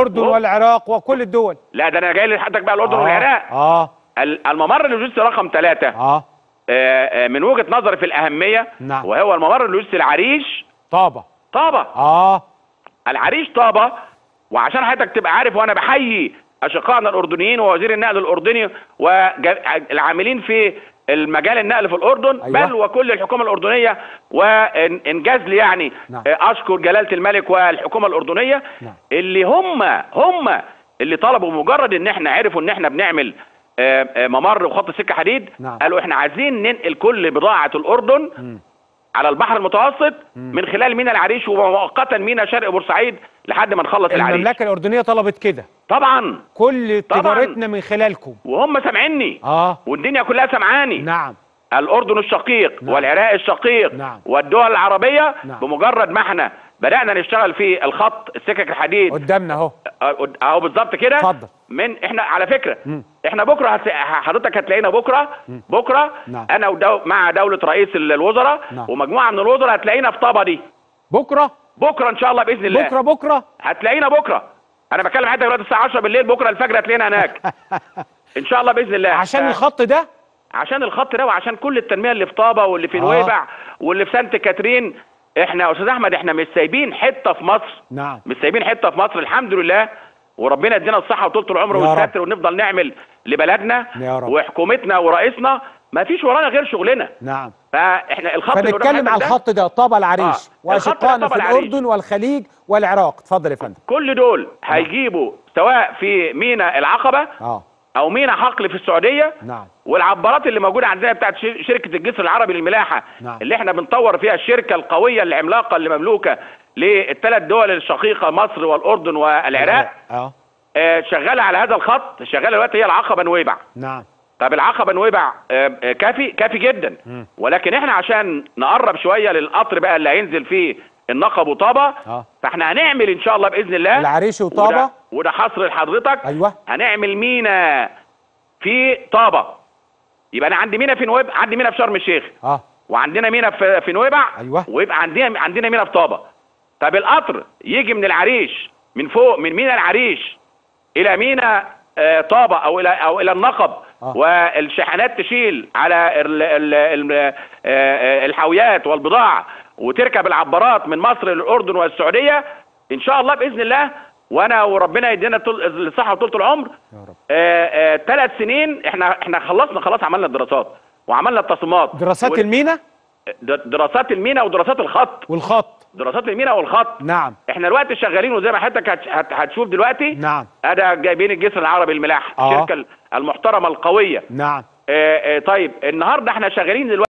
الاردن والعراق وكل الدول. لا ده انا جاي لحضرتك بقى الاردن والعراق. الممر اللوجستي رقم 3 من وجهه نظري في الاهميه، نعم. وهو الممر اللوجستي العريش طابه. العريش طابه. وعشان حضرتك تبقى عارف، وانا بحيي اشقائنا الاردنيين ووزير النقل الاردني والعاملين في المجال النقل في الاردن، بل وكل الحكومه الاردنيه، وانجاز لي يعني اشكر جلاله الملك والحكومه الاردنيه اللي هم اللي طلبوا، مجرد ان احنا عرفوا ان احنا بنعمل ممر وخط سكه حديد، قالوا احنا عايزين ننقل كل بضاعه الاردن على البحر المتوسط من خلال ميناء العريش، ومؤقتا ميناء شرق بورسعيد لحد ما نخلص العريش. المملكه الاردنيه طلبت كده طبعا، كل تجارتنا من خلالكم، وهم سامعيني والدنيا كلها سامعاني. نعم. الاردن الشقيق والعراق الشقيق والدول العربيه، بمجرد ما احنا بدانا نشتغل في الخط السكك الحديد قدامنا اهو بالظبط كده. اتفضل. احنا على فكره احنا بكره حضرتك هتلاقينا بكره انا مع دوله رئيس الوزراء ومجموعه من الوزراء، هتلاقينا في طابه دي بكره ان شاء الله باذن الله. بكره هتلاقينا بكره. انا بكلم حضرتك دلوقتي الساعه 10 بالليل، بكره الفجر هتلاقينا هناك ان شاء الله باذن الله. عشان الخط ده، وعشان كل التنميه اللي في طابه واللي في نويبع واللي في سانت كاترين. احنا يا استاذ احمد احنا مش سايبين حته في مصر. نعم. مش سايبين حته في مصر، الحمد لله، وربنا يدينا الصحه وطولة العمر والستر، ونفضل نعمل لبلدنا وحكومتنا ورئيسنا. ما فيش ورانا غير شغلنا. نعم. فاحنا الخط اللي فنتكلم على الخط ده، طابه العريش واشقائنا في الاردن والخليج والعراق. اتفضل يا فندم. كل دول هيجيبوا سواء في ميناء العقبه او ميناء حقل في السعوديه. نعم. والعبارات اللي موجوده عندنا بتاعت شركه الجسر العربي للملاحه، اللي احنا بنطور فيها الشركه القويه العملاقه اللي مملوكه للثلاث دول الشقيقه مصر والاردن والعراق. شغاله على هذا الخط، شغاله دلوقتي هي العقبه نويبع. نعم. طب العقبه نويبع كافي جدا. ولكن احنا عشان نقرب شويه للقطر بقى اللي هينزل فيه النقب وطابه، فاحنا هنعمل ان شاء الله باذن الله العريش وطابه، وده حصر لحضرتك. هنعمل ميناء في طابه، يبقى انا عندي ميناء في نويبع، عندي ميناء في شرم الشيخ، وعندنا ميناء في نويبع، ويبقى عندنا ميناء في طابه. طب القطر يجي من العريش، من فوق، من ميناء العريش الى ميناء طابه او الى النقب، والشاحنات تشيل على الحاويات والبضاعه، وتركب العبارات من مصر للاردن والسعوديه ان شاء الله باذن الله. وانا وربنا يدينا الصحه وطولة العمر يا رب. 3 سنين احنا خلاص عملنا الدراسات وعملنا التصميمات. دراسات المينا، دراسات المينا ودراسات الخط دراسات المينا والخط. نعم. احنا دلوقتي شغالين، وزي ما حضرتك هتشوف دلوقتي. نعم. ادا جايبين الجسر العربي للملاحه، الشركه المحترمه القويه. نعم. طيب النهارده احنا شغالين دلوقتي